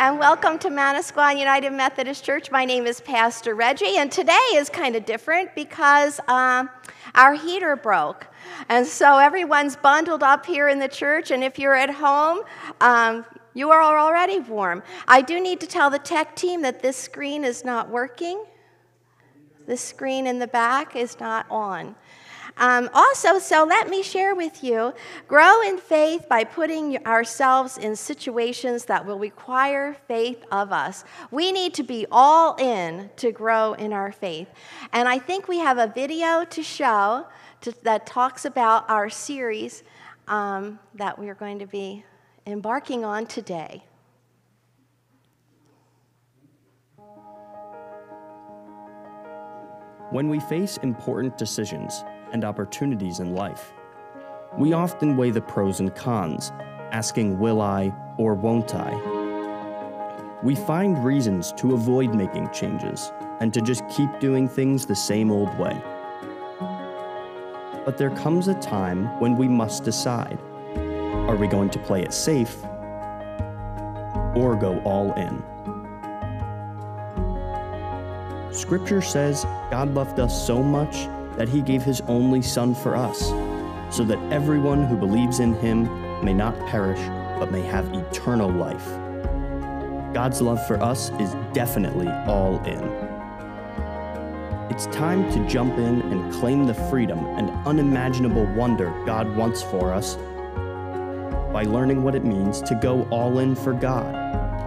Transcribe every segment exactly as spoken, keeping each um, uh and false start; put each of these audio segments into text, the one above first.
and welcome to Manasquan United Methodist Church. My name is Pastor Reggie, and today is kind of different because um, our heater broke. And so everyone's bundled up here in the church, and if you're at home, um, you are already warm. I do need to tell the tech team that this screen is not working. This screen in the back is not on. Um, also, so let me share with you, grow in faith by putting ourselves in situations that will require faith of us. We need to be all in to grow in our faith. And I think we have a video to show to, that talks about our series um, that we are going to be embarking on today. When we face important decisions and opportunities in life, we often weigh the pros and cons, asking, will I or won't I? We find reasons to avoid making changes and to just keep doing things the same old way. But there comes a time when we must decide. Are we going to play it safe or go all in? Scripture says God loved us so much that he gave his only Son for us, so that everyone who believes in him may not perish, but may have eternal life. God's love for us is definitely all in. It's time to jump in and claim the freedom and unimaginable wonder God wants for us by learning what it means to go all in for God.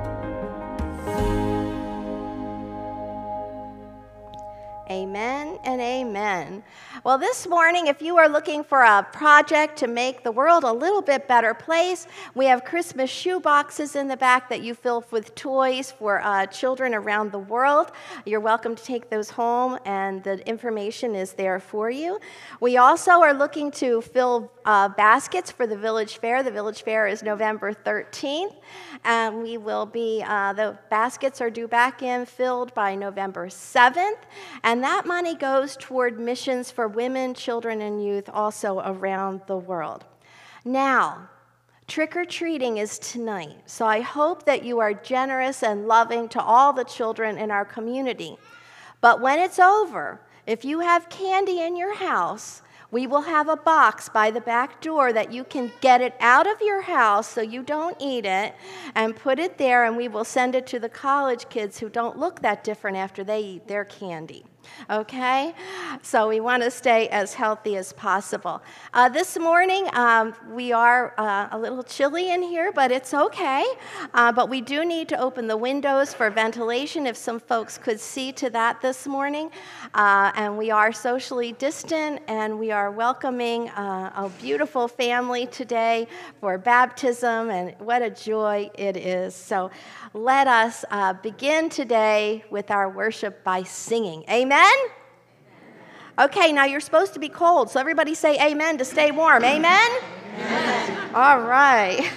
Amen and amen. Well, this morning, if you are looking for a project to make the world a little bit better place, we have Christmas shoe boxes in the back that you fill with toys for uh, children around the world. You're welcome to take those home, and the information is there for you. We also are looking to fill uh, baskets for the Village Fair. The Village Fair is November thirteenth, and we will be, uh, the baskets are due back in filled by November seventh, and that money goes toward missions for women, children, and youth also around the world. Now, trick-or-treating is tonight, so I hope that you are generous and loving to all the children in our community. But when it's over, if you have candy in your house, we will have a box by the back door that you can get it out of your house so you don't eat it and put it there, and we will send it to the college kids who don't look that different after they eat their candy. Okay? So we want to stay as healthy as possible. Uh, this morning, um, we are uh, a little chilly in here, but it's okay. Uh, but we do need to open the windows for ventilation, if some folks could see to that this morning. Uh, and we are socially distant, and we are welcoming uh, a beautiful family today for baptism, and what a joy it is. So let us uh, begin today with our worship by singing. Amen? Okay, now you're supposed to be cold, so everybody say amen to stay warm. Amen? Amen. All right.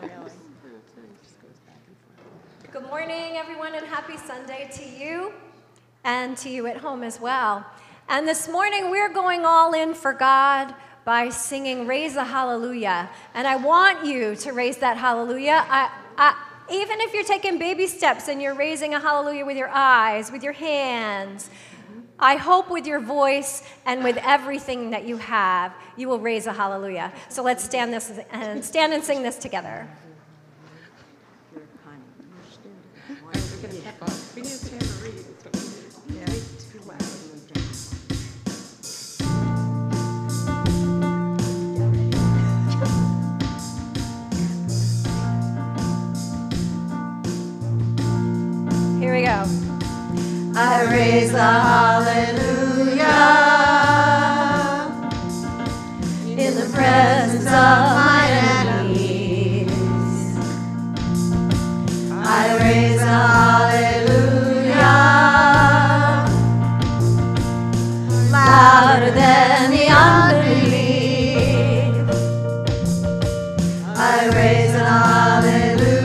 Good morning, everyone, and happy Sunday to you and to you at home as well. And this morning, we're going all in for God by singing Raise a Hallelujah. And I want you to raise that hallelujah. I, I, even if you're taking baby steps and you're raising a hallelujah with your eyes, with your hands, I hope with your voice and with everything that you have, you will raise a hallelujah. So let's stand this and stand and sing this together. Here we go. I raise a hallelujah in the presence of my enemies. I raise a hallelujah louder than the unbelief. I raise a hallelujah.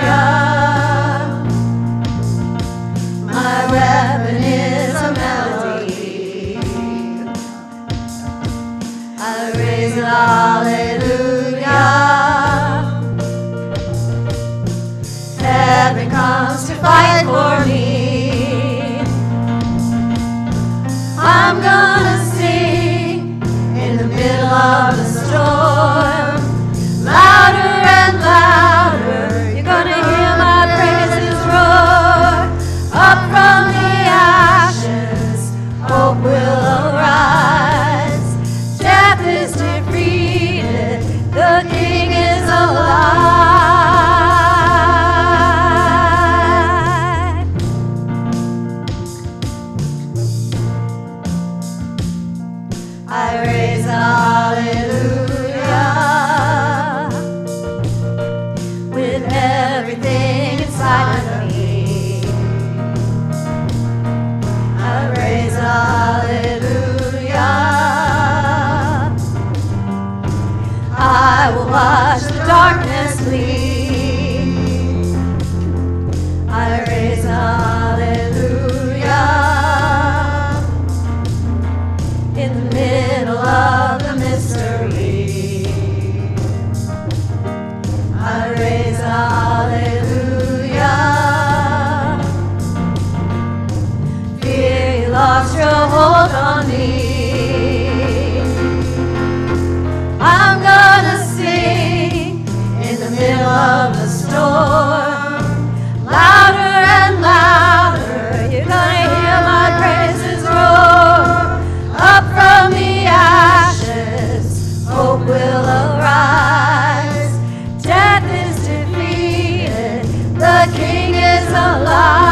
My weapon is a melody. I raise a hallelujah. Heaven comes. raise a hallelujah with everything inside of me. I raise a hallelujah. I will watch the darkness flee. I raise a hallelujah in the middle of the mystery. I raise a hallelujah. Fear, you lost your hold on me. I'm gonna sing in the middle of the storm, louder and louder. You're gonna hear my praises roar. Up from the ashes, hope will arise. Death is defeated, the King is alive.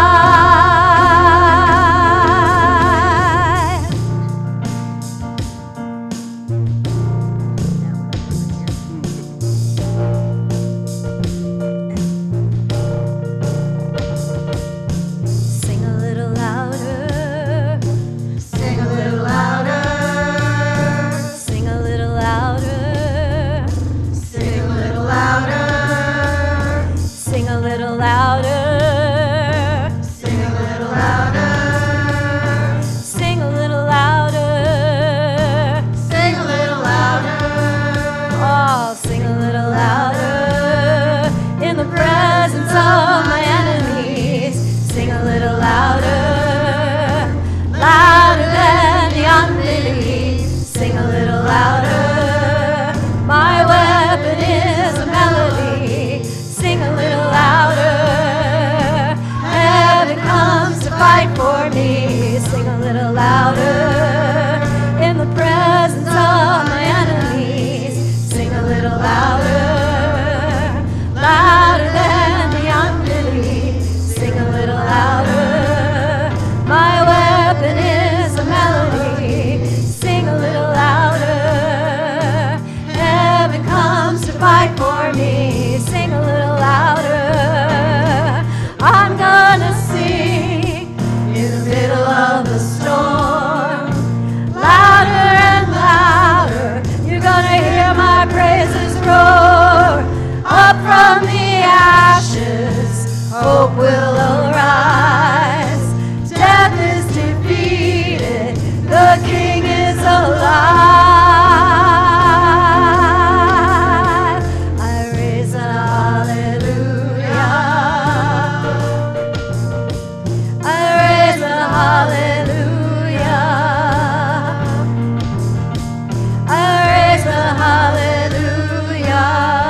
Sing a little louder. Sing a little louder. Sing a little louder. Sing a little louder. Sing a little louder. Sing a little louder. Sing a little louder. Sing a little louder. Oh, sing a little louder in the presence of my enemies. Sing a little louder, louder than the unbelief. Sing a little louder. My weapon is a melody. Sing a little louder. Heaven comes to fight for me. Sing a little louder in the presence of my enemies. Sing a little louder, louder than the unbelief. Sing a little louder. My weapon is a melody. Sing a little louder. Heaven comes to fight for me. Sing a little louder. I'm gonna sing in the middle of the storm, louder and louder. You're gonna hear my praises roar. Up from the ashes, hope will arise. Death is defeated, the King is alive. I raise a hallelujah. I raise a hallelujah. I raise a hallelujah.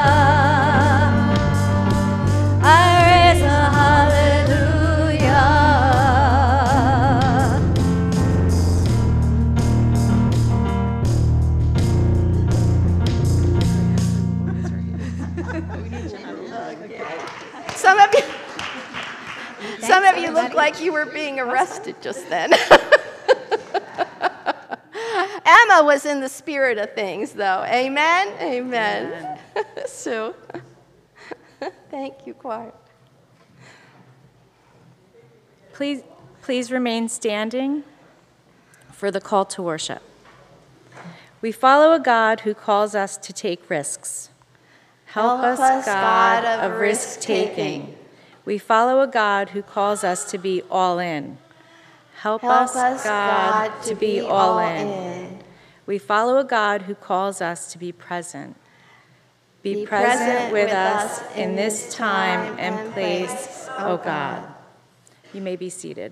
I raise a hallelujah. Some of you, some of you look like you were being arrested just then. Emma was in the spirit of things, though. Amen? Amen. Amen. Sue. Thank you, choir. Please, please remain standing for the call to worship. We follow a God who calls us to take risks. Help, Help us, God, God of risk-taking. We follow a God who calls us to be all in. Help, Help us, us, God, God to be, be all in. in. We follow a God who calls us to be present. Be, be present, present with us in this time and place, O God. You may be seated.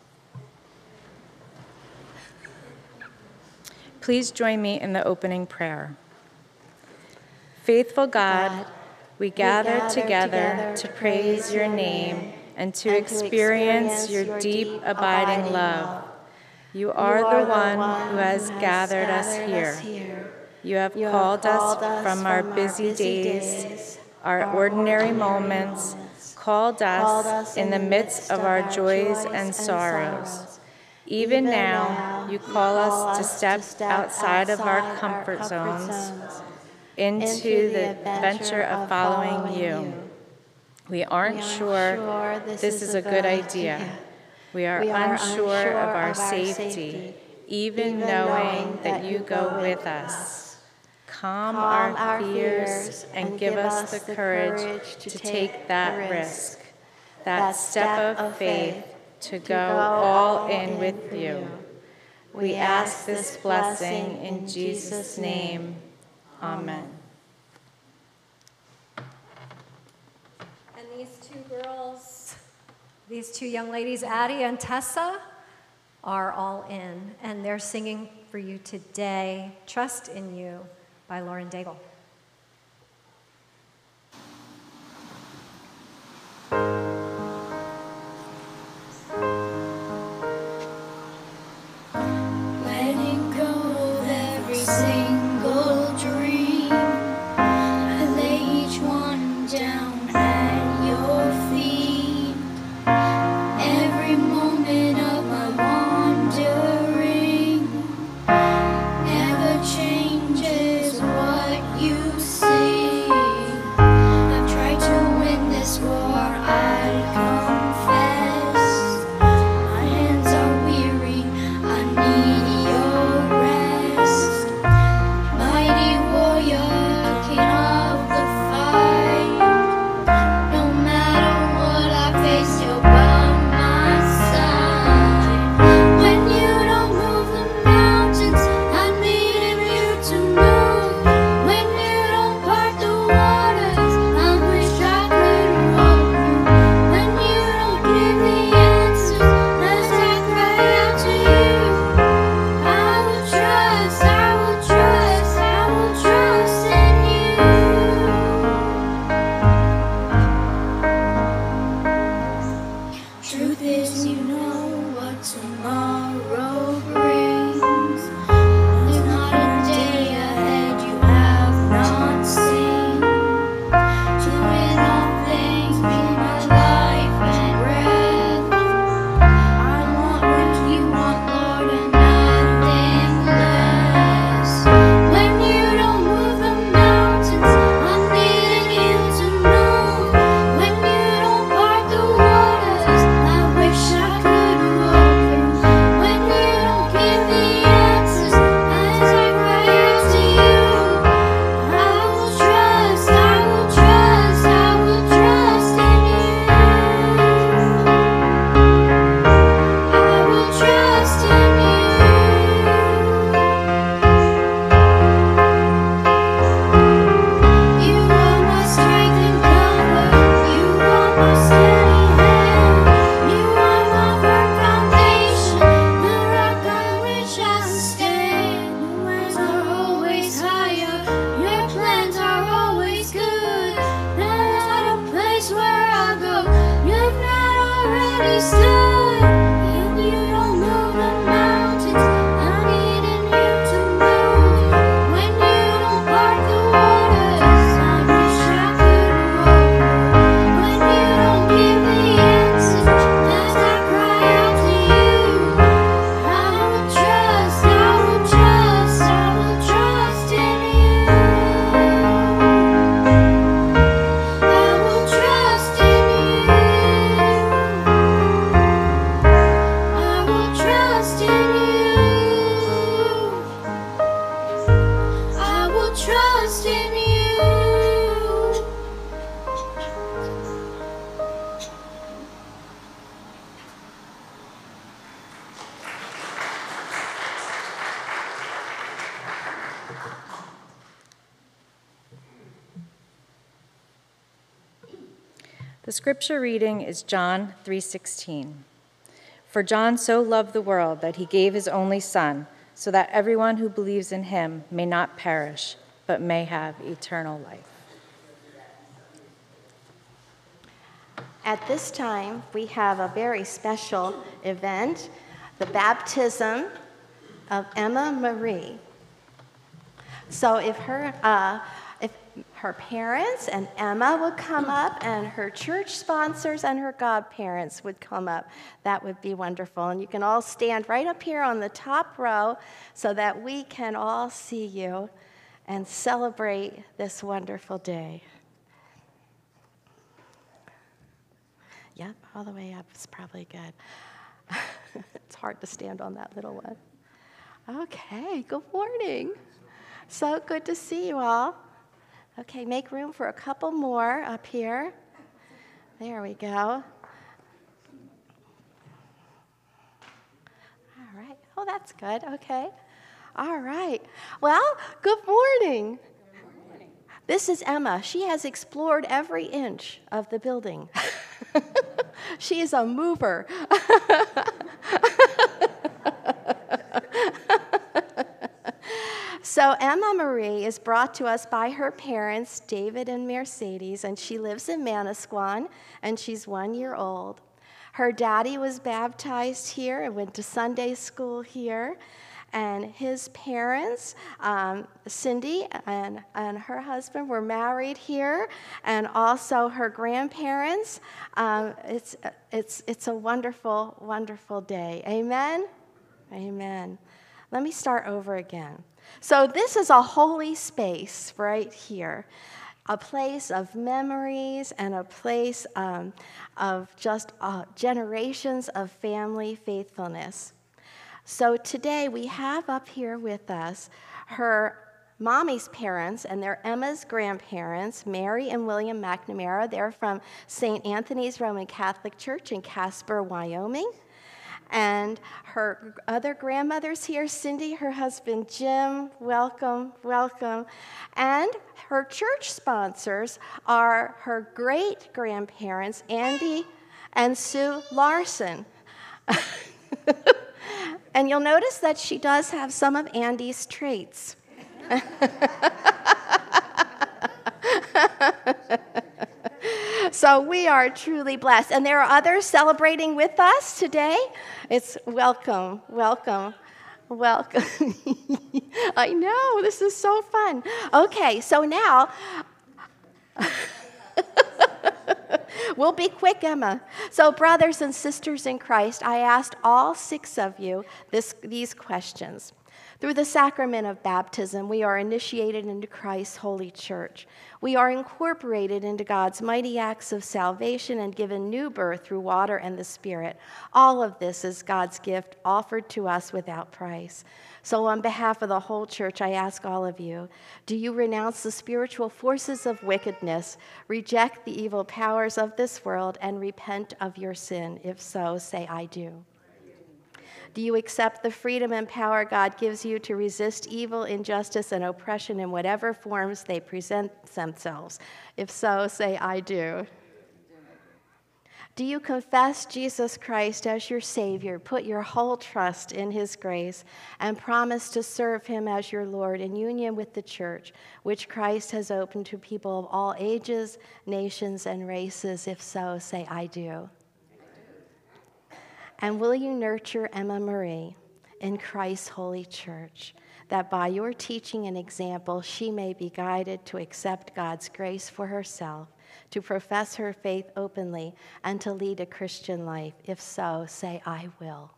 Please join me in the opening prayer. Faithful God, God we, gather we gather together, together to praise your name and to, and experience, to experience your deep, deep abiding, abiding love. You are, you are the one, one who has gathered, gathered us here. here. You have you called, have called us from, from our busy, busy days, days, our, our ordinary, ordinary moments, moments, called us, called us in the midst of our joys and sorrows. Even now, you call us to step outside of our comfort zones into the adventure of following you. We aren't sure this is a good idea. We are unsure of our safety, even knowing that you go with us. Calm our fears and give us the courage to take that risk, that step of faith to go all in with you. We ask this blessing in Jesus' name. Amen. And these two girls, these two young ladies, Addie and Tessa, are all in, and they're singing for you today, Trust in You by Lauren Daigle. Letting go of every single dream, I lay each one down at your feet. Every moment of my wandering never changes what you see. I've tried to win this war, I confess. My hands are weary, I need your rest. Mighty warrior, king of the fight. No matter what I face, you're by my side. When you don't move the mountains, I need you to move. When you don't part the waters, I wish I could walk through. When you don't give the answers, as I cry out to you, I will trust, I will trust, I will trust in you. Truth is, you know what tomorrow brings. There's not a day ahead you have not seen. Doing all things, be my life and breath. I want what you want, Lord, and nothing less. When you don't move the mountains, I need you to move. When you don't part the waters, I wish I could walk through. When you don't give the answers, as I cry out to you, I will trust, I will trust, I will trust in you. I will trust in you. You are my strength and comfort. You are my steady hand. You are my firm foundation, the rock on which I stand. Your ways are always higher. Your plans are always good. There's not a place where I go you've not already stood. And you don't move the mountains, I need you to move. When you don't part the waters, I wish I could walk through. When you don't give the answers, as I cry out to you, I will trust, I will trust, I will trust in you. I will trust in you. I will trust in you. I will trust in you. The scripture reading is John three sixteen. For John so loved the world that he gave his only Son, so that everyone who believes in him may not perish, but may have eternal life. At this time, we have a very special event, the baptism of Emma Marie. So if her, uh, if her parents and Emma would come up, and her church sponsors and her godparents would come up, that would be wonderful. And you can all stand right up here on the top row so that we can all see you and celebrate this wonderful day. Yep, all the way up is probably good. It's hard to stand on that little one. Okay, good morning. So good to see you all. Okay, make room for a couple more up here. There we go. All right. Oh, that's good. Okay. All right. Well, good morning. Good morning. This is Emma. She has explored every inch of the building. She is a mover. So Emma Marie is brought to us by her parents, David and Mercedes, and she lives in Manasquan, and she's one year old. Her daddy was baptized here and went to Sunday school here, and his parents, um, Cindy and, and her husband, were married here, and also her grandparents. Um, it's, it's, it's a wonderful, wonderful day. Amen? Amen. Let me start over again. So this is a holy space right here, a place of memories and a place um, of just uh, generations of family faithfulness. So today we have up here with us her mommy's parents, and they're Emma's grandparents, Mary and William McNamara. They're from Saint Anthony's Roman Catholic Church in Casper, Wyoming. And her other grandmother's here, Cindy, her husband Jim, welcome, welcome. And her church sponsors are her great-grandparents, Andy and Sue Larson. And you'll notice that she does have some of Andy's traits. So we are truly blessed. And there are others celebrating with us today. It's welcome, welcome, welcome. I know, this is so fun. Okay, so now, we'll be quick, Emma. So brothers and sisters in Christ, I asked all six of you this, these questions. Through the sacrament of baptism, we are initiated into Christ's holy church. We are incorporated into God's mighty acts of salvation and given new birth through water and the Spirit. All of this is God's gift offered to us without price. So on behalf of the whole church, I ask all of you, do you renounce the spiritual forces of wickedness, reject the evil powers of this world, and repent of your sin? If so, say, I do. Do you accept the freedom and power God gives you to resist evil, injustice, and oppression in whatever forms they present themselves? If so, say, I do. Do you confess Jesus Christ as your Savior, put your whole trust in His grace, and promise to serve Him as your Lord in union with the church, which Christ has opened to people of all ages, nations, and races? If so, say, I do. And will you nurture Emma Marie in Christ's holy church, that by your teaching and example, she may be guided to accept God's grace for herself, to profess her faith openly, and to lead a Christian life? If so, say, I will.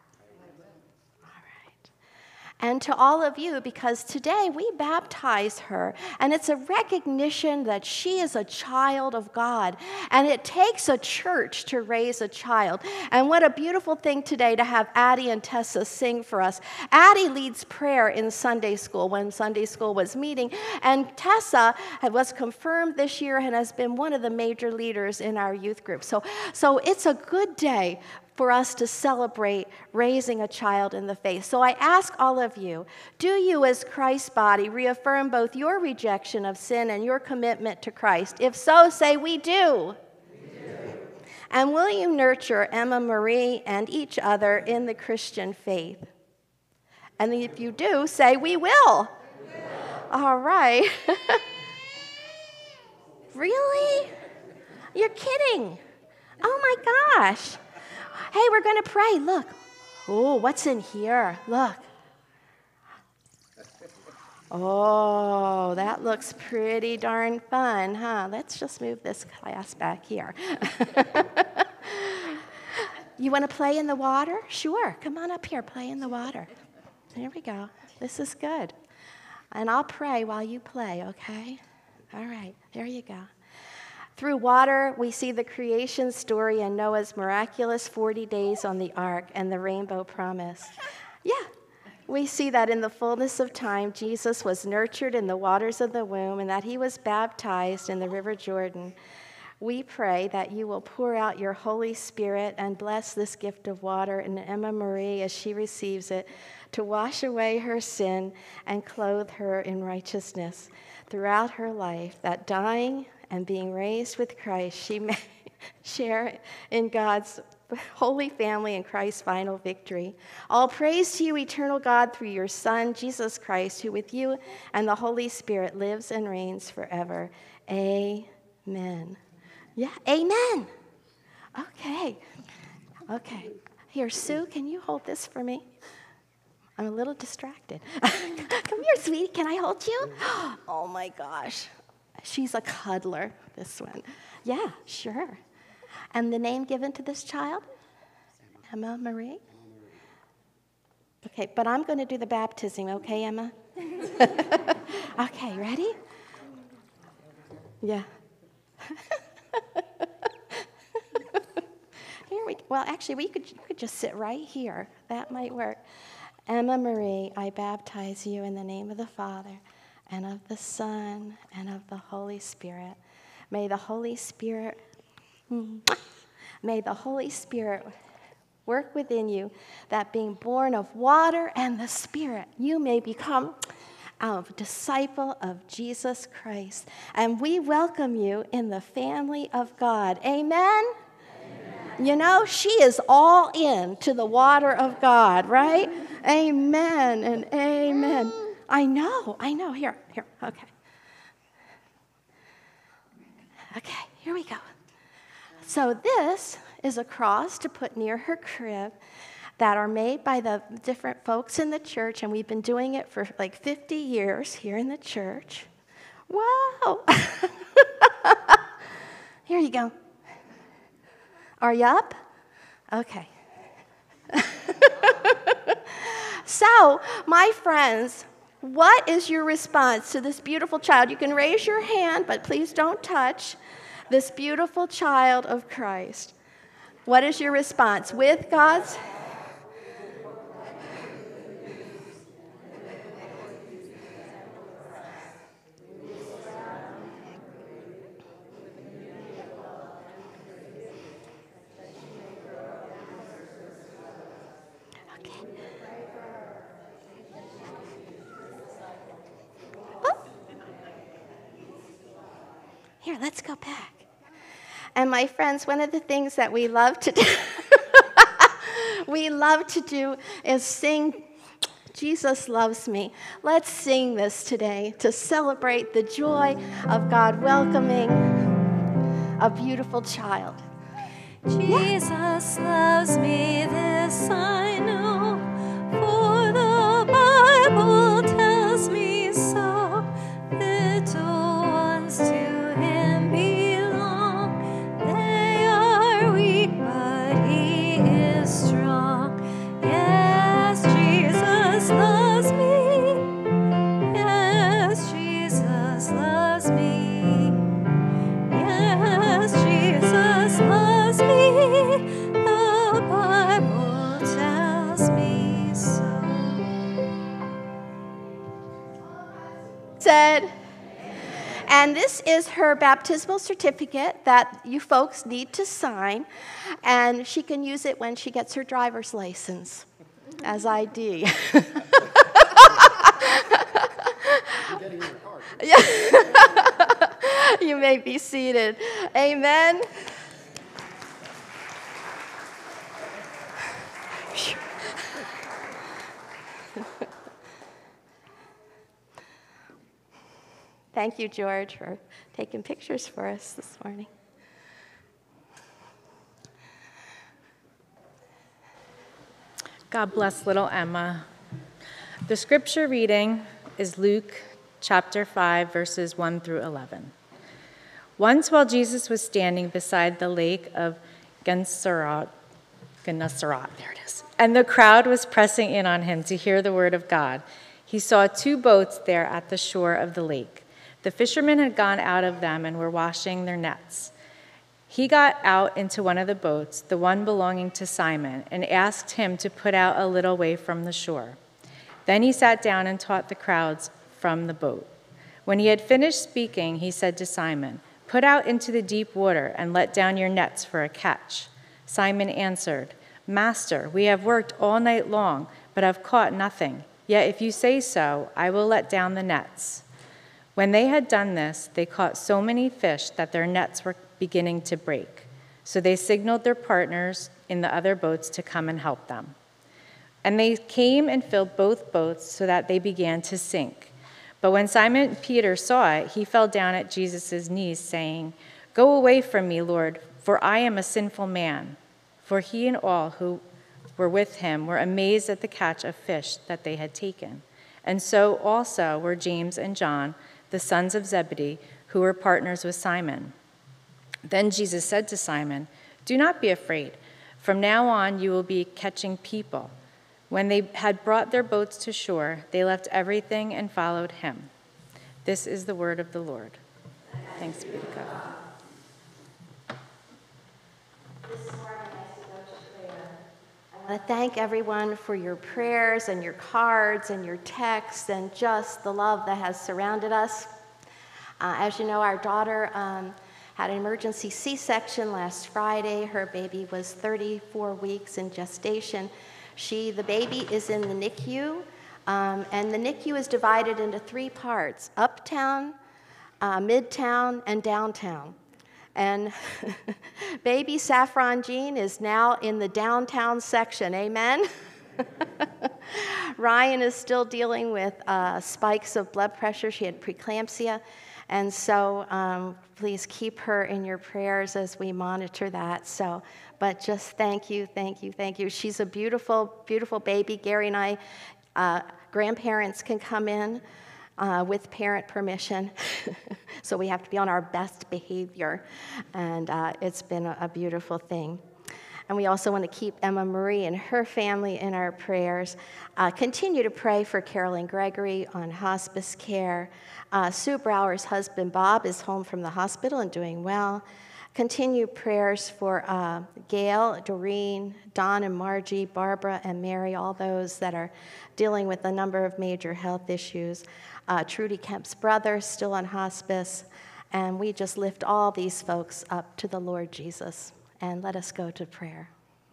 And to all of you, because today we baptize her, and it's a recognition that she is a child of God, and it takes a church to raise a child. And what a beautiful thing today to have Addie and Tessa sing for us. Addie leads prayer in Sunday school when Sunday school was meeting, and Tessa was confirmed this year and has been one of the major leaders in our youth group. So, so it's a good day for us to celebrate raising a child in the faith. So I ask all of you, do you as Christ's body reaffirm both your rejection of sin and your commitment to Christ? If so, say, we do. We do. And will you nurture Emma Marie and each other in the Christian faith? And if you do, say, we will. We will. All right. Really? You're kidding. Oh my gosh. Hey, we're going to pray. Look. Oh, what's in here? Look. Oh, that looks pretty darn fun, huh? Let's just move this class back here. You want to play in the water? Sure. Come on up here, play in the water. There we go. This is good. And I'll pray while you play, okay? All right, there you go. Through water, we see the creation story and Noah's miraculous forty days on the ark and the rainbow promise. Yeah, we see that in the fullness of time, Jesus was nurtured in the waters of the womb and that he was baptized in the river Jordan. We pray that you will pour out your Holy Spirit and bless this gift of water in Emma Marie as she receives it to wash away her sin and clothe her in righteousness throughout her life, that dying and being raised with Christ, she may share in God's holy family and Christ's final victory. All praise to you, eternal God, through your Son, Jesus Christ, who with you and the Holy Spirit lives and reigns forever. Amen. Yeah, amen. Okay. Okay. Here, Sue, can you hold this for me? I'm a little distracted. Come here, sweetie. Can I hold you? Oh, my gosh. She's a cuddler, this one. Yeah, sure. And the name given to this child? Emma Marie? Okay, but I'm going to do the baptism, okay, Emma? Okay, ready? Yeah. Here we go. Well, actually, we could, you could just sit right here. That might work. Emma Marie, I baptize you in the name of the Father, and of the Son, and of the Holy Spirit. May the Holy Spirit, may the Holy Spirit work within you, that being born of water and the Spirit, you may become a disciple of Jesus Christ. And we welcome you in the family of God. Amen? Amen. You know, she is all in to the water of God, right? Amen and amen. I know, I know. Here, here, okay. Okay, here we go. So this is a cross to put near her crib that are made by the different folks in the church, and we've been doing it for like fifty years here in the church. Wow. Here you go. Are you up? Okay. So, my friends, what is your response to this beautiful child? You can raise your hand, but please don't touch this beautiful child of Christ. What is your response? With God's... Here, let's go back. And my friends, one of the things that we love to do, we love to do is sing, Jesus Loves Me. Let's sing this today to celebrate the joy of God welcoming a beautiful child. Jesus loves me, this I know, for the Bible tells me so. Little ones to him belong. They are weak, but he is strong. Yes, Jesus loves me. Yes, Jesus loves me. Yes, Jesus loves me. The Bible tells me so. Said, and this is her baptismal certificate that you folks need to sign, and she can use it when she gets her driver's license as I D. You may be seated. Amen. Thank you, George, for taking pictures for us this morning. God bless little Emma. The scripture reading is Luke chapter five, verses one through eleven. Once while Jesus was standing beside the lake of Gennesaret, Gennesaret, there it is, and the crowd was pressing in on him to hear the word of God, he saw two boats there at the shore of the lake. The fishermen had gone out of them and were washing their nets. He got out into one of the boats, the one belonging to Simon, and asked him to put out a little way from the shore. Then he sat down and taught the crowds from the boat. When he had finished speaking, he said to Simon, "Put out into the deep water and let down your nets for a catch." Simon answered, "Master, we have worked all night long, but have caught nothing. Yet if you say so, I will let down the nets." When they had done this, they caught so many fish that their nets were beginning to break. So they signaled their partners in the other boats to come and help them. And they came and filled both boats so that they began to sink. But when Simon Peter saw it, he fell down at Jesus' knees, saying, "Go away from me, Lord, for I am a sinful man." For he and all who were with him were amazed at the catch of fish that they had taken. And so also were James and John, the sons of Zebedee, who were partners with Simon. Then Jesus said to Simon, "Do not be afraid. From now on you will be catching people." When they had brought their boats to shore, they left everything and followed him. This is the word of the Lord. Thanks be to God. I want to thank everyone for your prayers and your cards and your texts and just the love that has surrounded us. Uh, as you know, our daughter um, had an emergency C-section last Friday. Her baby was thirty-four weeks in gestation. She, the baby, is in the N I C U, um, and the N I C U is divided into three parts: uptown, uh, midtown, and downtown. And baby Saffron Jean is now in the downtown section. Amen. Ryan is still dealing with uh, spikes of blood pressure. She had preeclampsia. And so um, please keep her in your prayers as we monitor that. So, but just thank you, thank you, thank you. She's a beautiful, beautiful baby. Gary and I, uh, grandparents can come in uh, with parent permission. So we have to be on our best behavior. And uh, it's been a, a beautiful thing. And we also want to keep Emma Marie and her family in our prayers. Uh, continue to pray for Carolyn Gregory on hospice care. Uh, Sue Brower's husband, Bob, is home from the hospital and doing well. Continue prayers for uh, Gail, Doreen, Don and Margie, Barbara and Mary, all those that are dealing with a number of major health issues. Uh, Trudy Kemp's brother, still on hospice. And we just lift all these folks up to the Lord Jesus. And let us go to prayer.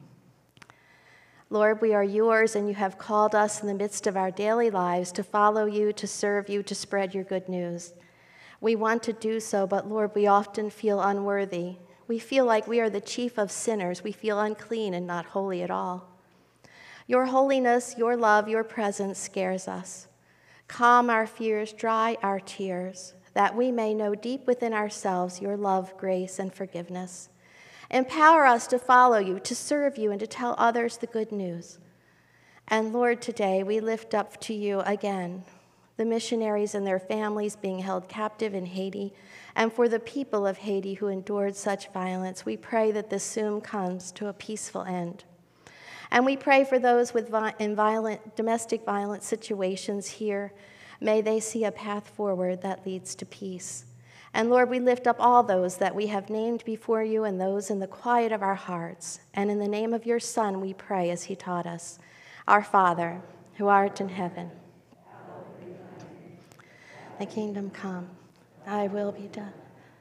Lord, we are yours, and you have called us in the midst of our daily lives to follow you, to serve you, to spread your good news. We want to do so, but Lord, we often feel unworthy. We feel like we are the chief of sinners. We feel unclean and not holy at all. Your holiness, your love, your presence scares us. Calm our fears, dry our tears, that we may know deep within ourselves your love, grace, and forgiveness. Empower us to follow you, to serve you, and to tell others the good news. And Lord, today we lift up to you again the missionaries and their families being held captive in Haiti, and for the people of Haiti who endured such violence. We pray that this soon comes to a peaceful end. And we pray for those with vi- in violent, domestic violence situations here. May they see a path forward that leads to peace. And Lord, we lift up all those that we have named before you and those in the quiet of our hearts. And in the name of your Son, we pray as he taught us. Our Father, who art in heaven, thy kingdom come, thy will be done.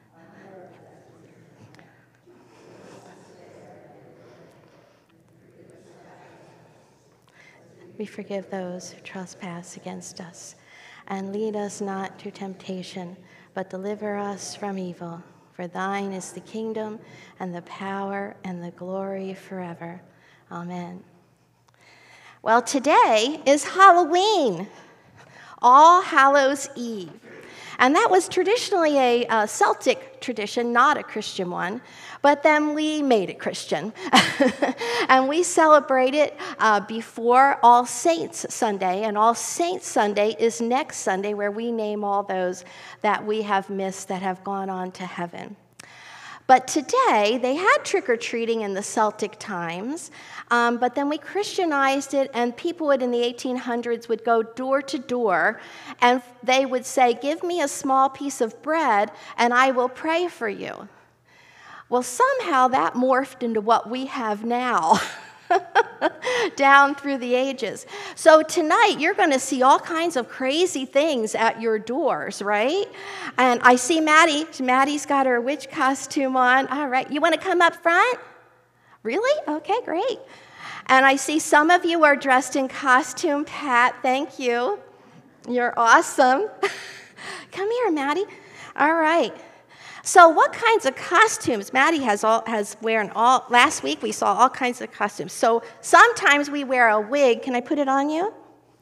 We forgive those who trespass against us. And lead us not to temptation, but deliver us from evil. For thine is the kingdom and the power and the glory forever. Amen. Well, today is Halloween, All Hallows Eve. And that was traditionally a, a Celtic tradition, not a Christian one. But then we made it Christian. And we celebrate it uh, before All Saints Sunday. And All Saints Sunday is next Sunday, where we name all those that we have missed that have gone on to heaven. But today, they had trick-or-treating in the Celtic times, um, but then we Christianized it, and people would, in the eighteen hundreds, would go door to door, and they would say, "Give me a small piece of bread, and I will pray for you." Well, somehow that morphed into what we have now. Down through the ages. So tonight, you're going to see all kinds of crazy things at your doors, right? And I see Maddie. Maddie's got her witch costume on. All right, you want to come up front? Really? Okay, great. And I see some of you are dressed in costume. Pat, thank you. You're awesome. Come here, Maddie. All right. So what kinds of costumes? Maddie has all has wearing all. Last week we saw all kinds of costumes. So sometimes we wear a wig. Can I put it on you?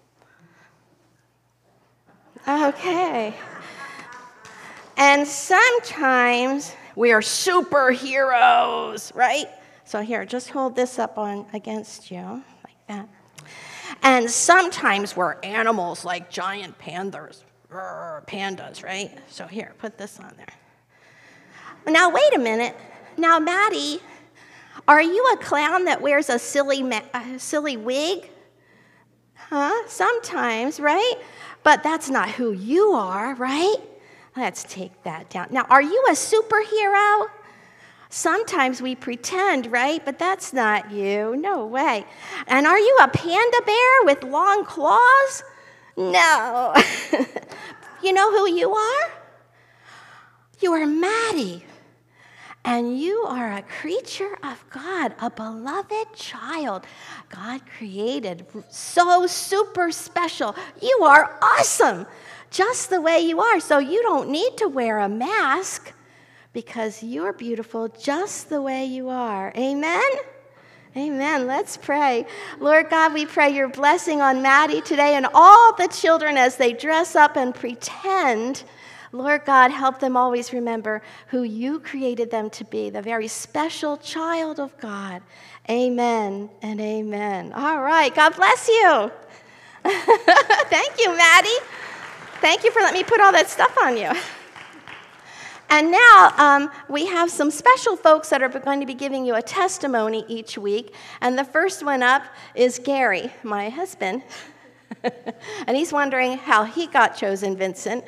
Okay. And sometimes we are superheroes, right? So here, just hold this up on against you like that. And sometimes we're animals like giant pandas, pandas, right? So here, put this on there. Now, wait a minute. Now, Maddie, are you a clown that wears a silly, a silly wig? Huh? Sometimes, right? But that's not who you are, right? Let's take that down. Now, are you a superhero? Sometimes we pretend, right? But that's not you. No way. And are you a panda bear with long claws? No. You know who you are? You are Maddie. And you are a creature of God, a beloved child. God created so super special. You are awesome, just the way you are. So you don't need to wear a mask because you're beautiful just the way you are. Amen? Amen. Let's pray. Lord God, we pray your blessing on Maddie today and all the children as they dress up and pretend. Lord God, help them always remember who you created them to be, the very special child of God. Amen and amen. All right, God bless you. Thank you, Maddie. Thank you for letting me put all that stuff on you. And now um, we have some special folks that are going to be giving you a testimony each week. And the first one up is Gary, my husband. And he's wondering how he got chosen Vincent.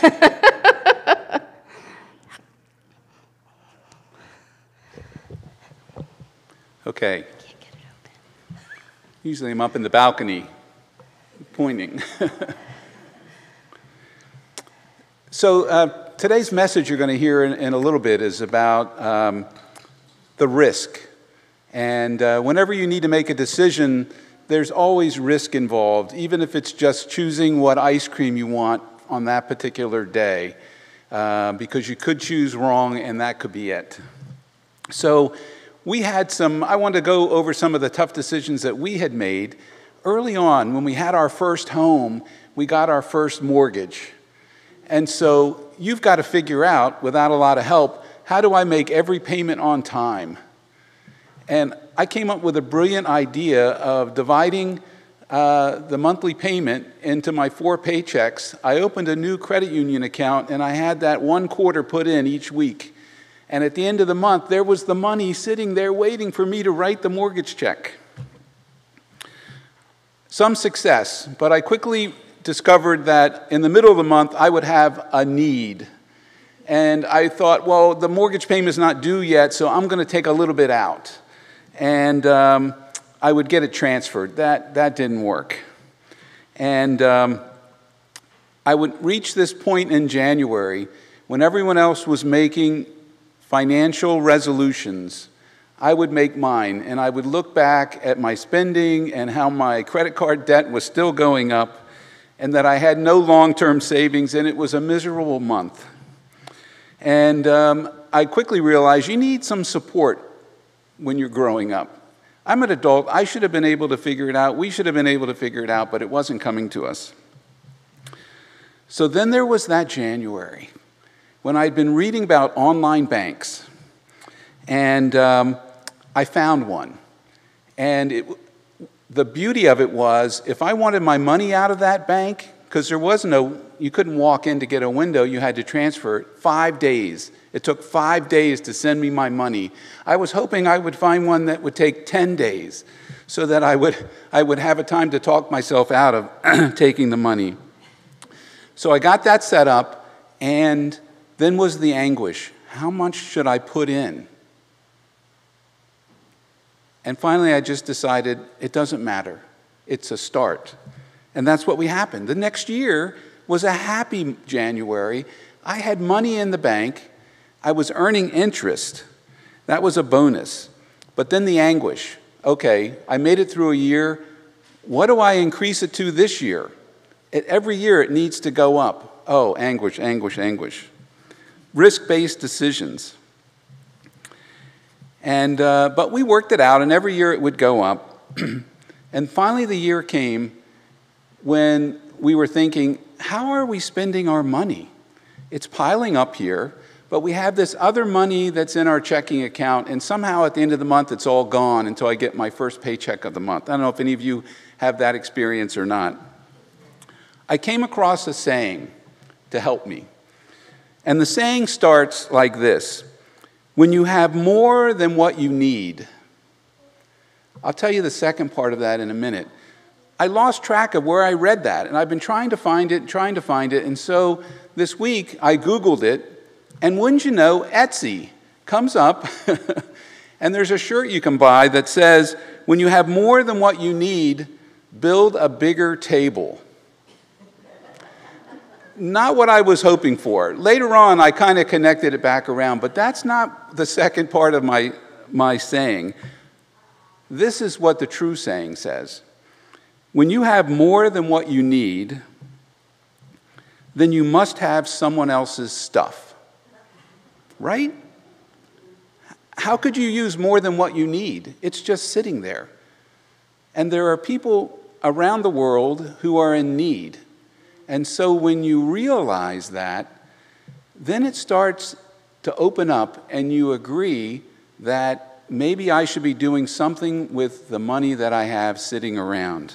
Okay. Usually I'm up in the balcony pointing. So uh, today's message you're going to hear in, in a little bit is about um, the risk. And uh, whenever you need to make a decision, there's always risk involved, even if it's just choosing what ice cream you want on that particular day, uh, because you could choose wrong and that could be it. So we had some, I wanted to go over some of the tough decisions that we had made. Early on, when we had our first home, we got our first mortgage. And so you've got to figure out, without a lot of help, how do I make every payment on time? And I came up with a brilliant idea of dividing uh, the monthly payment into my four paychecks. I opened a new credit union account, and I had that one quarter put in each week. And at the end of the month, there was the money sitting there waiting for me to write the mortgage check. Some success, but I quickly discovered that in the middle of the month, I would have a need. And I thought, well, the mortgage payment is not due yet, so I'm going to take a little bit out. And um, I would get it transferred. That, that didn't work. And um, I would reach this point in January when everyone else was making financial resolutions. I would make mine, and I would look back at my spending and how my credit card debt was still going up, and that I had no long-term savings, and it was a miserable month. And um, I quickly realized you need some support when you're growing up. I'm an adult. I should have been able to figure it out. We should have been able to figure it out, but it wasn't coming to us. So then there was that January when I'd been reading about online banks, and um, I found one. And it, the beauty of it was, if I wanted my money out of that bank, because there was no, you couldn't walk in to get a window, you had to transfer it, five days. It took five days to send me my money. I was hoping I would find one that would take ten days so that I would, I would have a time to talk myself out of taking the money. So I got that set up, and then was the anguish. How much should I put in? And finally, I just decided it doesn't matter. It's a start. And that's what we happened. The next year was a happy January. I had money in the bank. I was earning interest. That was a bonus. But then the anguish. Okay, I made it through a year. What do I increase it to this year? It, every year it needs to go up. Oh, anguish, anguish, anguish. Risk-based decisions. And, uh, but we worked it out, and every year it would go up. And finally the year came when we were thinking, how are we spending our money? It's piling up here, but we have this other money that's in our checking account, and somehow at the end of the month it's all gone until I get my first paycheck of the month. I don't know if any of you have that experience or not. I came across a saying to help me. And the saying starts like this: when you have more than what you need. I'll tell you the second part of that in a minute. I lost track of where I read that, and I've been trying to find it, trying to find it, and so this week I Googled it, and wouldn't you know, Etsy comes up, and there's a shirt you can buy that says, when you have more than what you need, build a bigger table. Not what I was hoping for. Later on, I kind of connected it back around, but that's not the second part of my, my saying. This is what the true saying says. When you have more than what you need, then you must have someone else's stuff. Right? How could you use more than what you need? It's just sitting there. And there are people around the world who are in need. And so when you realize that, then it starts to open up, and you agree that maybe I should be doing something with the money that I have sitting around.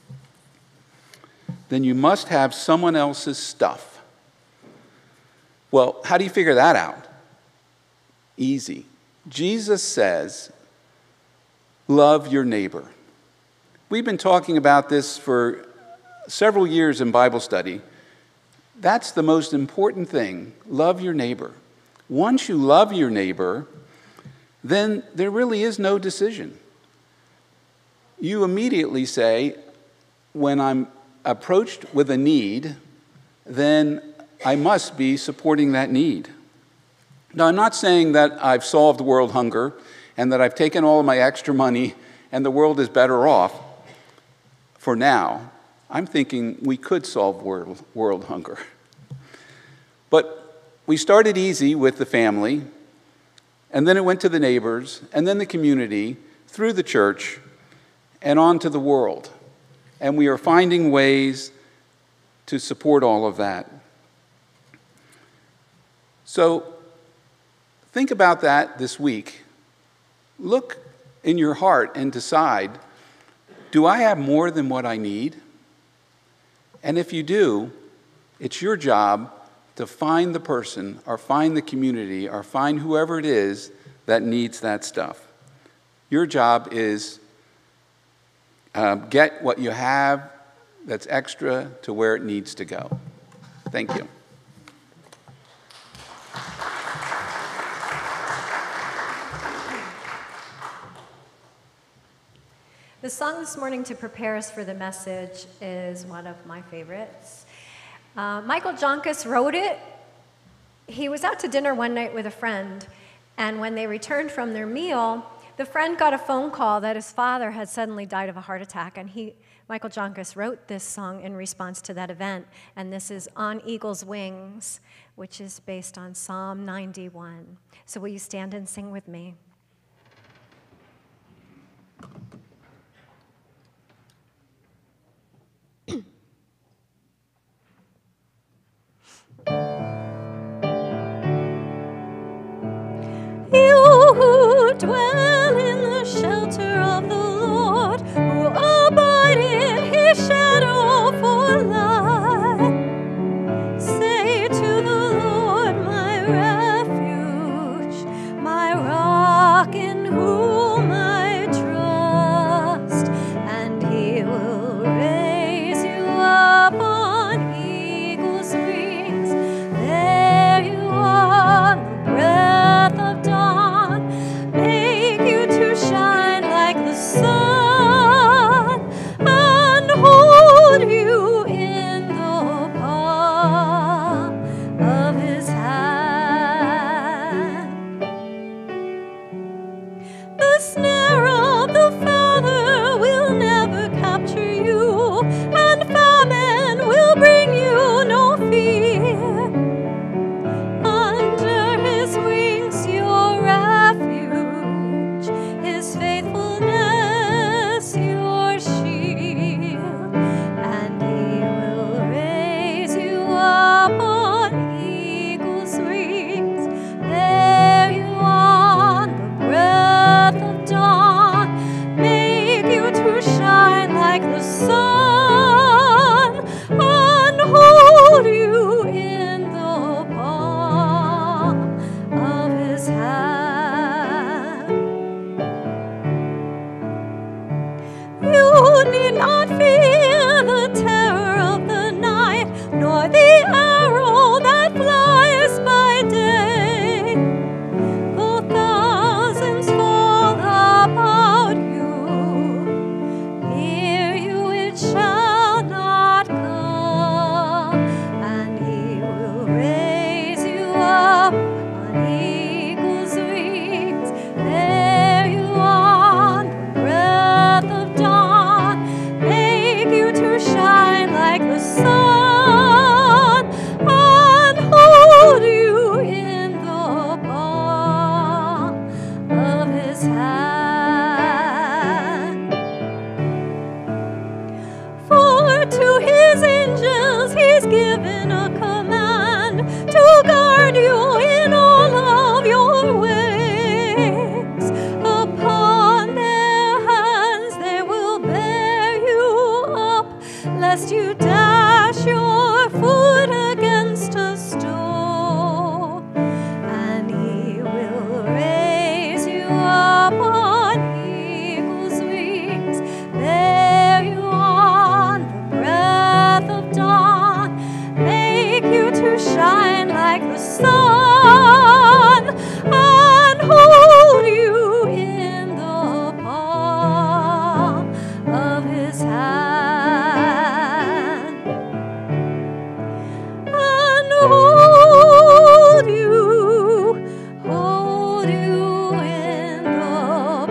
Then you must have someone else's stuff. Well, how do you figure that out? Easy. Jesus says, love your neighbor. We've been talking about this for several years in Bible study. That's the most important thing. Love your neighbor. Once you love your neighbor, then there really is no decision. You immediately say, when I'm approached with a need, then I must be supporting that need. Now, I'm not saying that I've solved world hunger and that I've taken all of my extra money and the world is better off for now. I'm thinking we could solve world, world hunger. But we started easy with the family, and then it went to the neighbors, and then the community, through the church, and on to the world. And we are finding ways to support all of that. So think about that this week. Look in your heart and decide, do I have more than what I need? And if you do, it's your job to find the person or find the community or find whoever it is that needs that stuff. Your job is uh, get what you have that's extra to where it needs to go. Thank you. The song this morning to prepare us for the message is one of my favorites. Uh, Michael Joncas wrote it. He was out to dinner one night with a friend, and when they returned from their meal, the friend got a phone call that his father had suddenly died of a heart attack, and he, Michael Joncas, wrote this song in response to that event, and this is On Eagle's Wings, which is based on Psalm ninety-one. So will you stand and sing with me? dwell in the shelter of the Lord, who abide in his shadow for life. Say to the Lord, my refuge, my rock in whom I trust, and he will raise you up on eagle's wings. There you are, the breath of dawn, make you to shine like the sun, and hold you in the palm of his hand. The snare of the fowler will never capture you, and famine will bring you no fear. Under his wings your refuge, his faithfulness your shield, and he will raise you up on eagle's wings. There you are, the breath of dawn, make you to shine like the sun, and hold you in the palm of his hand. You need not fear the terror of the night, nor the arrow that flies by day. Though thousands fall about you, near you it shall not come, and he will raise you up on eagle's wings. There you are, the breath of dawn, make you to shine like the sun, and hold you in the palm of his hand. For to his angels he's given a command to guard you in all of your ways. Upon their hands they will bear you up, lest you dash your foot against a stone. And he will raise you up on eagle's wings. There you are, the breath of dawn, make you to shine like the sun, and hold you in the palm of his hand, and hold you, hold you in the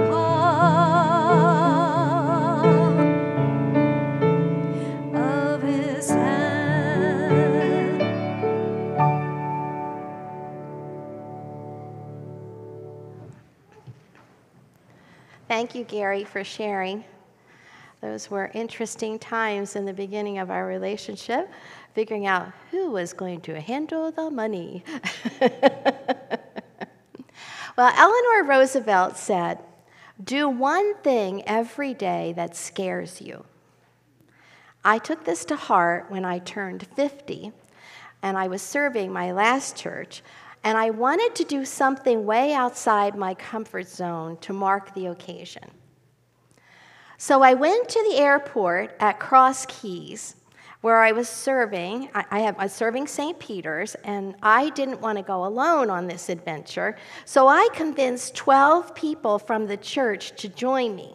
palm of his hand. Thank you, Gary, for sharing. Those were interesting times in the beginning of our relationship, figuring out who was going to handle the money. Well, Eleanor Roosevelt said, "Do one thing every day that scares you." I took this to heart when I turned fifty, and I was serving my last church, and I wanted to do something way outside my comfort zone to mark the occasion. So I went to the airport at Cross Keys, where I was serving. I, I, have, I was serving Saint Peter's, and I didn't want to go alone on this adventure, so I convinced twelve people from the church to join me.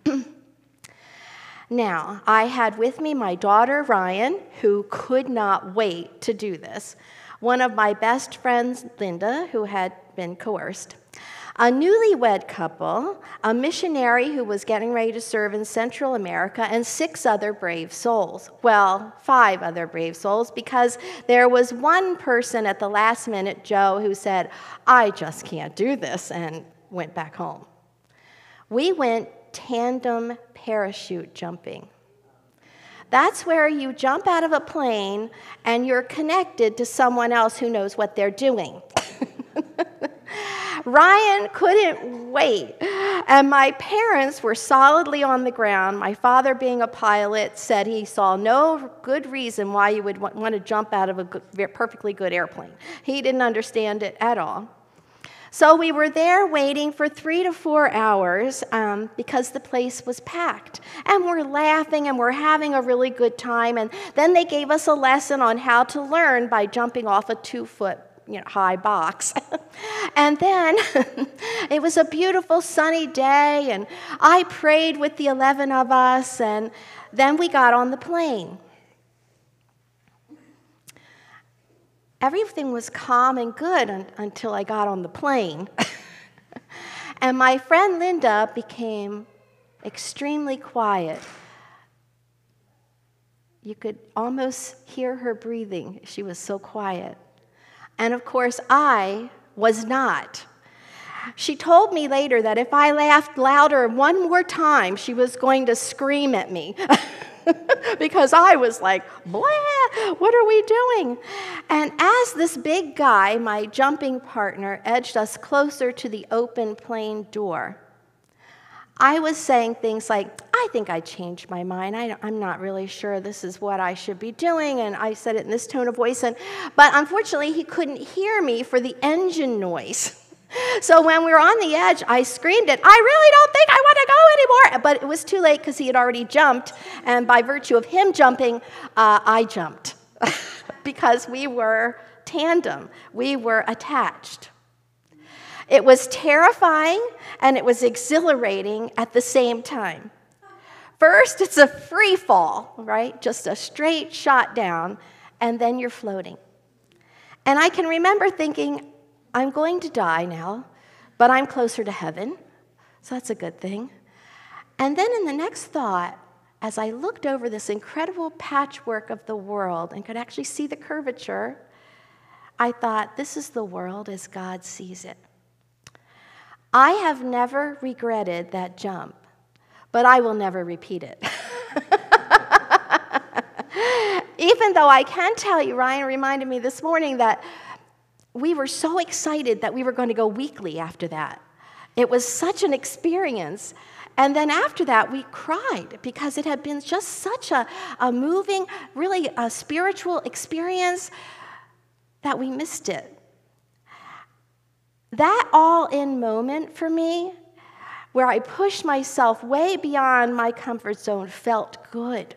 Now, I had with me my daughter, Ryan, who could not wait to do this, one of my best friends, Linda, who had been coerced, a newlywed couple, a missionary who was getting ready to serve in Central America, and six other brave souls. Well, five other brave souls, because there was one person at the last minute, Joe, who said, "I just can't do this," and went back home. We went tandem parachute jumping. That's where you jump out of a plane and you're connected to someone else who knows what they're doing. Ryan couldn't wait. And my parents were solidly on the ground. My father, being a pilot, said he saw no good reason why you would want to jump out of a good, perfectly good airplane. He didn't understand it at all. So we were there waiting for three to four hours um, because the place was packed. And we're laughing and we're having a really good time. And then they gave us a lesson on how to learn by jumping off a two-foot you know, high box. And then it was a beautiful sunny day, and I prayed with the eleven of us, and then we got on the plane. Everything was calm and good un- until I got on the plane. And my friend Linda became extremely quiet. You could almost hear her breathing. She was so quiet. And of course, I was not. She told me later that if I laughed louder one more time, she was going to scream at me. Because I was like, blah, what are we doing? And as this big guy, my jumping partner, edged us closer to the open plane door, I was saying things like, I think I changed my mind. I, I'm not really sure this is what I should be doing. And I said it in this tone of voice. And, but unfortunately, he couldn't hear me for the engine noise. So when we were on the edge, I screamed it, I really don't think I want to go anymore. But it was too late because he had already jumped. And by virtue of him jumping, uh, I jumped because we were tandem. We were attached. It was terrifying and it was exhilarating at the same time. First, it's a free fall, right? Just a straight shot down, and then you're floating. And I can remember thinking, I'm going to die now, but I'm closer to heaven, so that's a good thing. And then in the next thought, as I looked over this incredible patchwork of the world and could actually see the curvature, I thought, this is the world as God sees it. I have never regretted that jump, but I will never repeat it. Even though I can tell you, Ryan reminded me this morning that we were so excited that we were going to go weekly after that. It was such an experience. And then after that, we cried because it had been just such a, a moving, really a spiritual experience that we missed it. That all-in moment for me, where I pushed myself way beyond my comfort zone, felt good.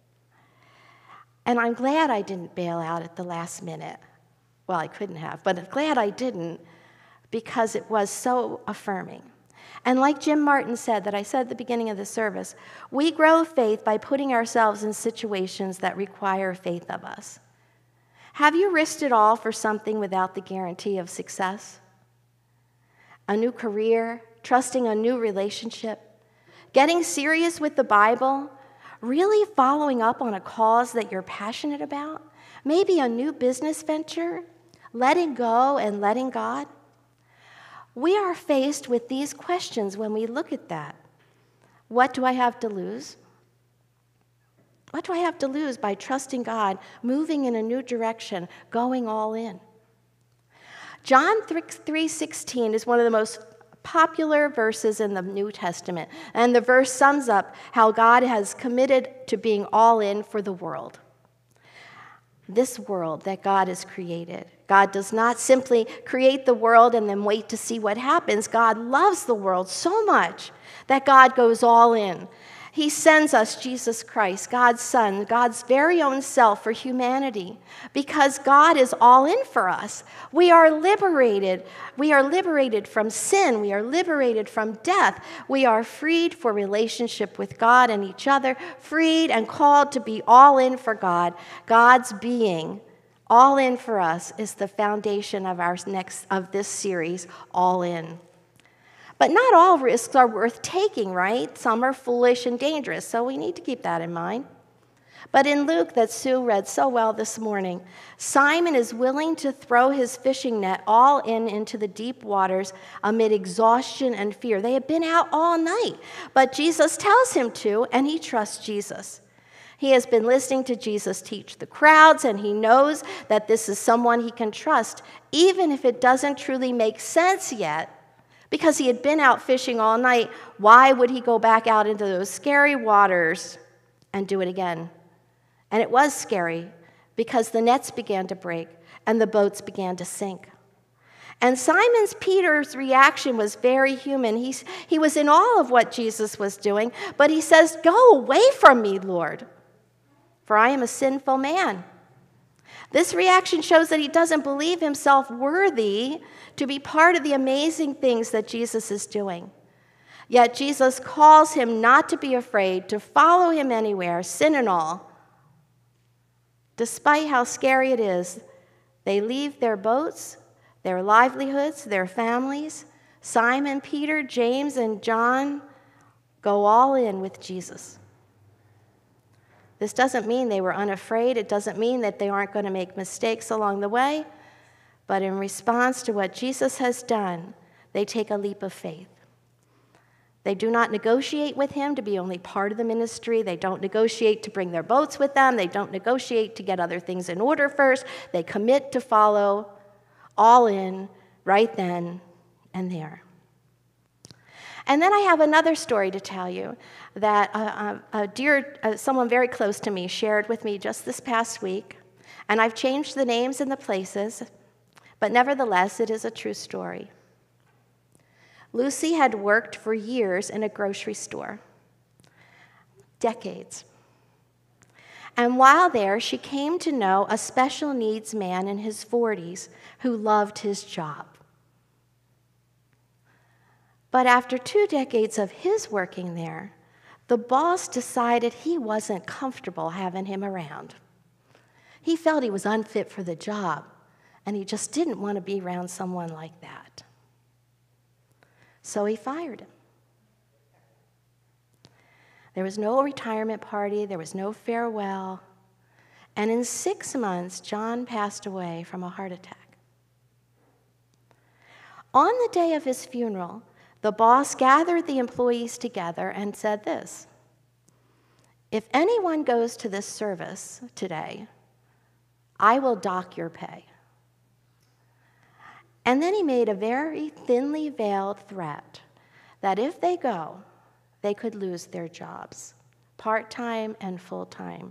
And I'm glad I didn't bail out at the last minute. Well, I couldn't have, but I'm glad I didn't because it was so affirming. And like Jim Martin said, that I said at the beginning of the service, we grow faith by putting ourselves in situations that require faith of us. Have you risked it all for something without the guarantee of success? A new career, trusting a new relationship, getting serious with the Bible, really following up on a cause that you're passionate about, maybe a new business venture, letting go and letting God. We are faced with these questions when we look at that. What do I have to lose? What do I have to lose by trusting God, moving in a new direction, going all in? John three sixteen is one of the most popular verses in the New Testament, and the verse sums up how God has committed to being all in for the world. This world that God has created. God does not simply create the world and then wait to see what happens. God loves the world so much that God goes all in. He sends us Jesus Christ, God's Son, God's very own self for humanity, because God is all in for us. We are liberated. We are liberated from sin. We are liberated from death. We are freed for relationship with God and each other, freed and called to be all in for God. God's being all in for us is the foundation of our next of this series, All In. But not all risks are worth taking, right? Some are foolish and dangerous, so we need to keep that in mind. But in Luke, that Sue read so well this morning, Simon is willing to throw his fishing net all in into the deep waters amid exhaustion and fear. They have been out all night, but Jesus tells him to, and he trusts Jesus. He has been listening to Jesus teach the crowds, and he knows that this is someone he can trust, even if it doesn't truly make sense yet. Because he had been out fishing all night, why would he go back out into those scary waters and do it again? And it was scary because the nets began to break and the boats began to sink. And Simon Peter's reaction was very human. He's, he was in awe of what Jesus was doing, but he says, "Go away from me, Lord, for I am a sinful man." This reaction shows that he doesn't believe himself worthy to be part of the amazing things that Jesus is doing. Yet Jesus calls him not to be afraid, to follow him anywhere, sin and all. Despite how scary it is, they leave their boats, their livelihoods, their families. Simon, Peter, James, and John go all in with Jesus. This doesn't mean they were unafraid. It doesn't mean that they aren't going to make mistakes along the way. But in response to what Jesus has done, they take a leap of faith. They do not negotiate with him to be only part of the ministry. They don't negotiate to bring their boats with them. They don't negotiate to get other things in order first. They commit to follow, all in, right then and there. And then I have another story to tell you that a, a, a dear, uh, someone very close to me shared with me just this past week. And I've changed the names and the places, but nevertheless, it is a true story. Lucy had worked for years in a grocery store, decades. And while there, she came to know a special needs man in his forties who loved his job. But after two decades of his working there, the boss decided he wasn't comfortable having him around. He felt he was unfit for the job, and he just didn't want to be around someone like that. So he fired him. There was no retirement party, there was no farewell, and in six months, John passed away from a heart attack. On the day of his funeral, the boss gathered the employees together and said this: "If anyone goes to this service today, I will dock your pay." And then he made a very thinly veiled threat that if they go, they could lose their jobs, part-time and full-time.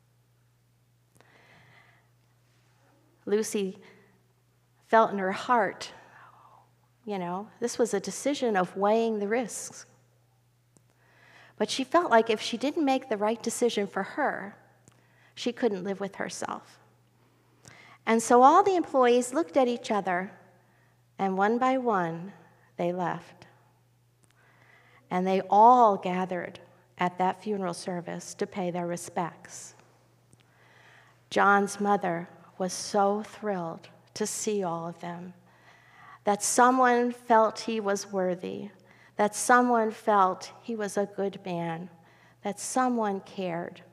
Lucy felt in her heart, you know, this was a decision of weighing the risks. But she felt like if she didn't make the right decision for her, she couldn't live with herself. And so all the employees looked at each other, and one by one, they left. And they all gathered at that funeral service to pay their respects. John's mother was so thrilled to see all of them, that someone felt he was worthy, that someone felt he was a good man, that someone cared.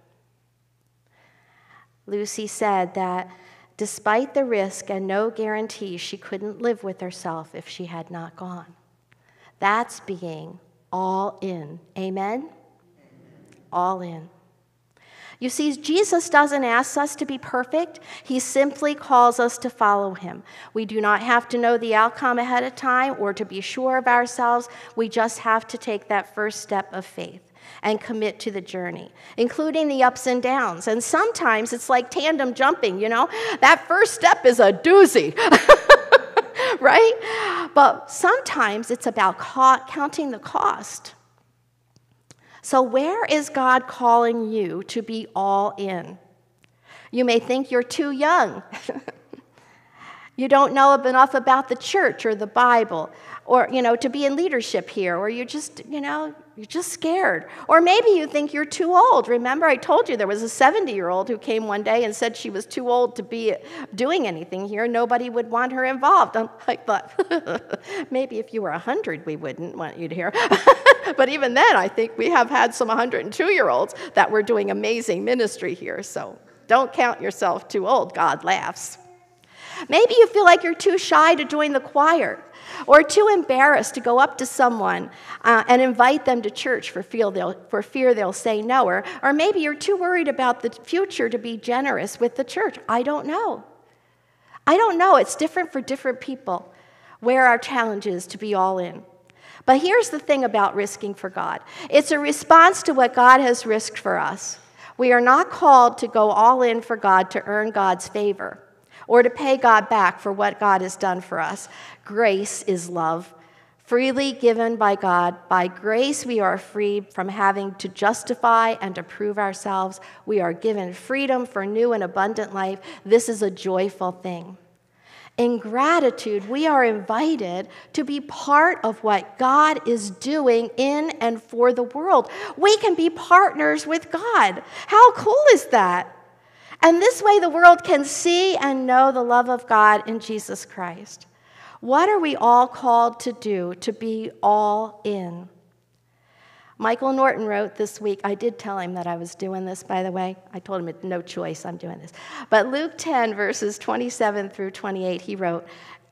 Lucy said that despite the risk and no guarantee, she couldn't live with herself if she had not gone. That's being all in. Amen? Amen. All in. You see, Jesus doesn't ask us to be perfect. He simply calls us to follow him. We do not have to know the outcome ahead of time or to be sure of ourselves. We just have to take that first step of faith and commit to the journey, including the ups and downs. And sometimes it's like tandem jumping, you know? That first step is a doozy, right? But sometimes it's about ca- counting the cost. So where is God calling you to be all in? You may think you're too young. You don't know enough about the church or the Bible, or, you know, to be in leadership here, or you're just, you know, you're just scared. Or maybe you think you're too old. Remember, I told you there was a seventy-year-old who came one day and said she was too old to be doing anything here. Nobody would want her involved. I thought, maybe if you were one hundred, we wouldn't want you to hear. But even then, I think we have had some one hundred two-year-olds that were doing amazing ministry here. So don't count yourself too old. God laughs. Maybe you feel like you're too shy to join the choir, or too embarrassed to go up to someone uh, and invite them to church for fear they'll, for fear they'll say no. Or, or maybe you're too worried about the future to be generous with the church. I don't know. I don't know. It's different for different people where our challenge is to be all in. But here's the thing about risking for God. It's a response to what God has risked for us. We are not called to go all in for God to earn God's favor or to pay God back for what God has done for us. Grace is love, freely given by God. By grace, we are freed from having to justify and to prove ourselves. We are given freedom for new and abundant life. This is a joyful thing. In gratitude, we are invited to be part of what God is doing in and for the world. We can be partners with God. How cool is that? And this way, the world can see and know the love of God in Jesus Christ. What are we all called to do to be all in? Michael Norton wrote this week, I did tell him that I was doing this, by the way. I told him, no choice, I'm doing this. But Luke ten, verses twenty-seven through twenty-eight, he wrote,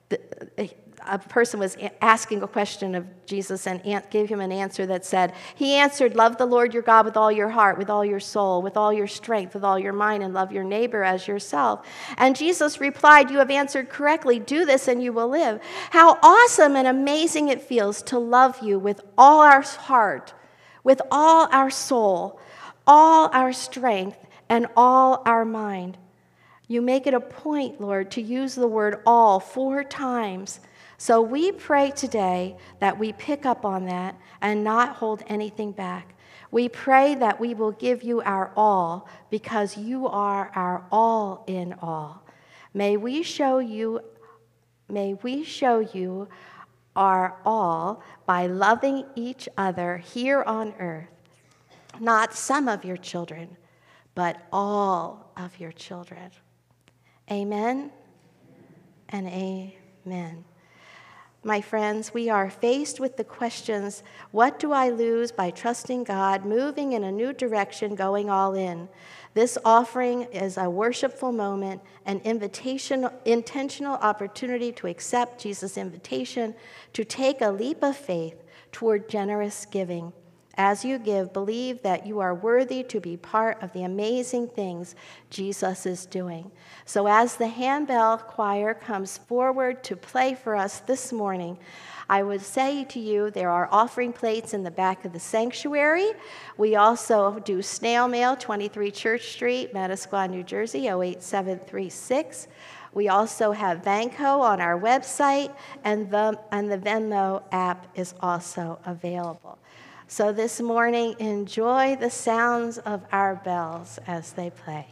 a person was asking a question of Jesus and gave him an answer that said, he answered, love the Lord your God with all your heart, with all your soul, with all your strength, with all your mind, and love your neighbor as yourself. And Jesus replied, you have answered correctly. Do this and you will live. How awesome and amazing it feels to love you with all our heart, with all our soul, all our strength, and all our mind. You make it a point, Lord, to use the word all four times. So we pray today that we pick up on that and not hold anything back. We pray that we will give you our all because you are our all in all. May we show you, may we show you our all by loving each other here on earth. Not some of your children, but all of your children. Amen and amen. My friends, we are faced with the questions, what do I lose by trusting God, moving in a new direction, going all in? This offering is a worshipful moment, an invitation, intentional opportunity to accept Jesus' invitation, to take a leap of faith toward generous giving. As you give, believe that you are worthy to be part of the amazing things Jesus is doing. So as the handbell choir comes forward to play for us this morning, I would say to you there are offering plates in the back of the sanctuary. We also do snail mail, twenty-three Church Street, Manasquan, New Jersey, oh eight seven three six. We also have Vanco on our website, and the, and the Venmo app is also available. So this morning, enjoy the sounds of our bells as they play.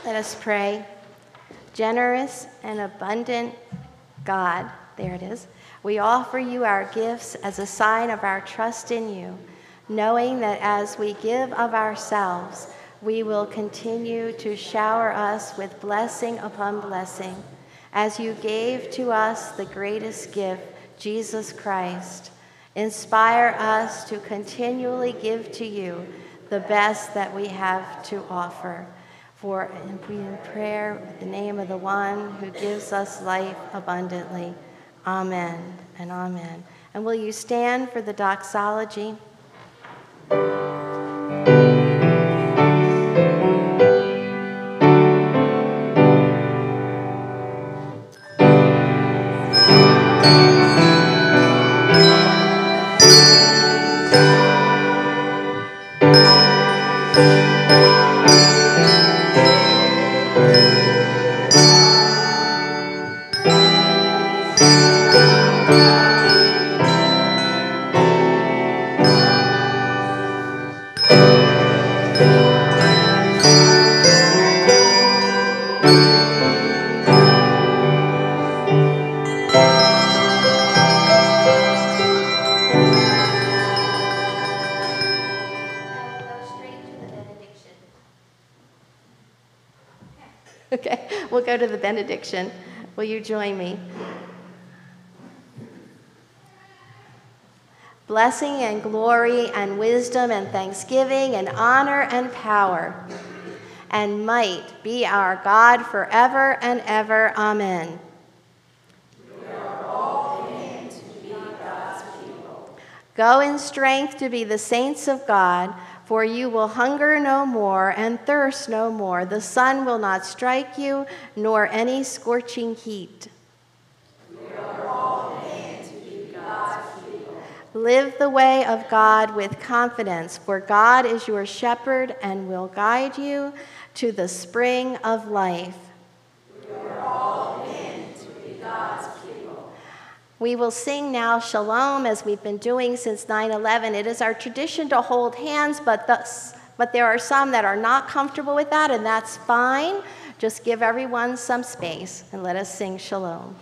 Let us pray. Generous and abundant God, there it is, we offer you our gifts as a sign of our trust in you, knowing that as we give of ourselves, we will continue to shower us with blessing upon blessing, as you gave to us the greatest gift, Jesus Christ. Inspire us to continually give to you the best that we have to offer. For in prayer, in the name of the one who gives us life abundantly. Amen and amen. And will you stand for the doxology? Okay, we'll go to the benediction. Will you join me? Blessing and glory and wisdom and thanksgiving and honor and power and might be our God forever and ever. Amen. We are all made to be God's people. Go in strength to be the saints of God, for you will hunger no more and thirst no more. The sun will not strike you, nor any scorching heat. We are all made to be God's people. Live the way of God with confidence, for God is your shepherd and will guide you to the spring of life. We are all made to be God's people. We will sing now Shalom, as we've been doing since nine eleven. It is our tradition to hold hands, but, thus, but there are some that are not comfortable with that, and that's fine. Just give everyone some space, and let us sing Shalom.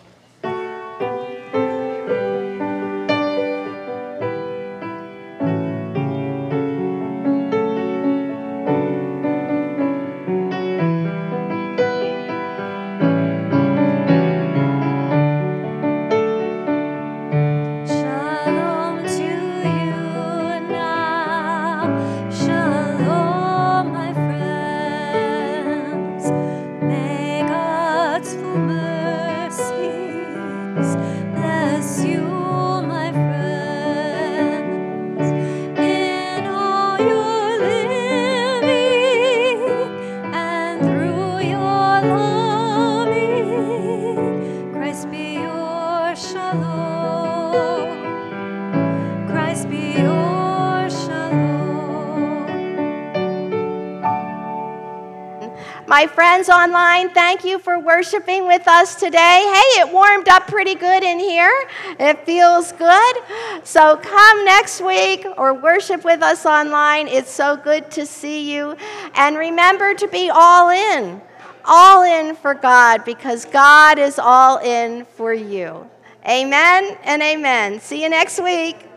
My friends online, thank you for worshiping with us today. Hey, it warmed up pretty good in here. It feels good. So come next week or worship with us online. It's so good to see you. And remember to be all in, all in for God, because God is all in for you. Amen and amen. See you next week.